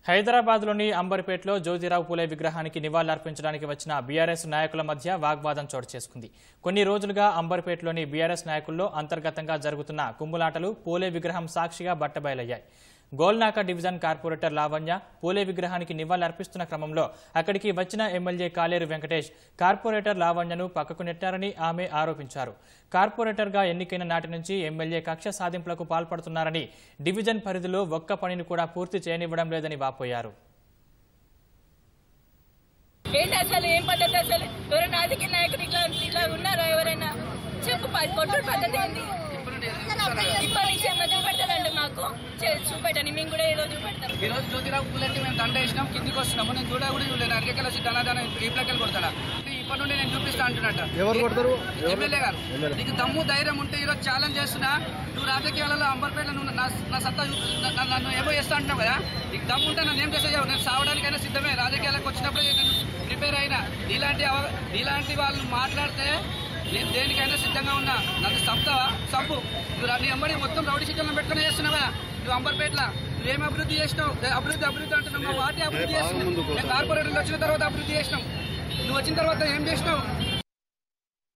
హైదరాబాద్లోని అంబర్పేటలో జ్యోతిరావు పూలే విగ్రహానికి నివాళులర్పించడానికి వచ్చిన బీఆర్ఎస్ నాయకుల మధ్య వాగ్వాదం చోటు చేసుకుంది. కొన్ని రోజులుగా అంబర్పేటలోని బీఆర్ఎస్ నాయకుల్లో అంతర్గతంగా జరుగుతున్న కుమ్ములాటలు పూలే విగ్రహం సాక్షిగా బట్టబయలయ్యాయి. గోల్నాక డివిజన్ కార్పొరేటర్ లావణ్య పూలే విగ్రహానికి నివాళులర్పిస్తున్న క్రమంలో అక్కడికి వచ్చిన ఎమ్మెల్యే కాలేరు వెంకటేష్ కార్పొరేటర్ లావణ్యను పక్కకు నెట్టారని ఆమె ఆరోపించారు. కార్పొరేటర్గా ఎన్నికైన నాటి నుంచి ఎమ్మెల్యే కక్ష సాధింపులకు పాల్పడుతున్నారని, డివిజన్ పరిధిలో ఒక్క పనిని కూడా పూర్తి చేయనివ్వడం లేదని వాపోయారు. జ్యోతిరావు పూలెట్టి మేము దండ వేసినాం, కిందికి వస్తున్నాము. నేను చూడలేదు అరకెళ్ళి ధనాదాన ఈప్లకెళ్ళి కొడతాడా ఇప్పటి నుండి నేను చూపిస్తా అంటున్నట్ట. ఎవరు కొడతారు? ఎమ్మెల్యే గారు. నీకు దమ్ము ధైర్యం ఉంటే ఈరోజు ఛాలెంజ్ చేస్తున్నా. నువ్వు రాజకీయాలలో అంబర్పేటలో నువ్వు నా సత్తా నన్ను ఏమో చేస్తా అంటున్నావు కదా. నీకు దమ్ము ఉంటే నన్ను ఏం చేసేయావు? నేను సావడానికైనా సిద్ధమే. రాజకీయాలకు వచ్చినప్పుడు నేను ప్రిపేర్ అయినా. ఇలాంటి వాళ్ళు మాట్లాడితే నేను దేనికైనా సిద్ధంగా ఉన్నా. నన్ను సంపు నువ్వు నీ అమ్మడి మొత్తం రౌడీ షీట్లను పెట్టుకుని చేస్తున్నావు కదా. నువ్వు అంబర్పేటలో నువ్వేం అభివృద్ధి చేసినావు? అభివృద్ధి అంటున్నావు. మా వాటి అభివృద్ధి చేస్తున్నావు. నేను కార్పొరేటర్లు వచ్చిన తర్వాత అభివృద్ధి చేసినావు. నువ్వు వచ్చిన తర్వాత ఏం చేసినావు?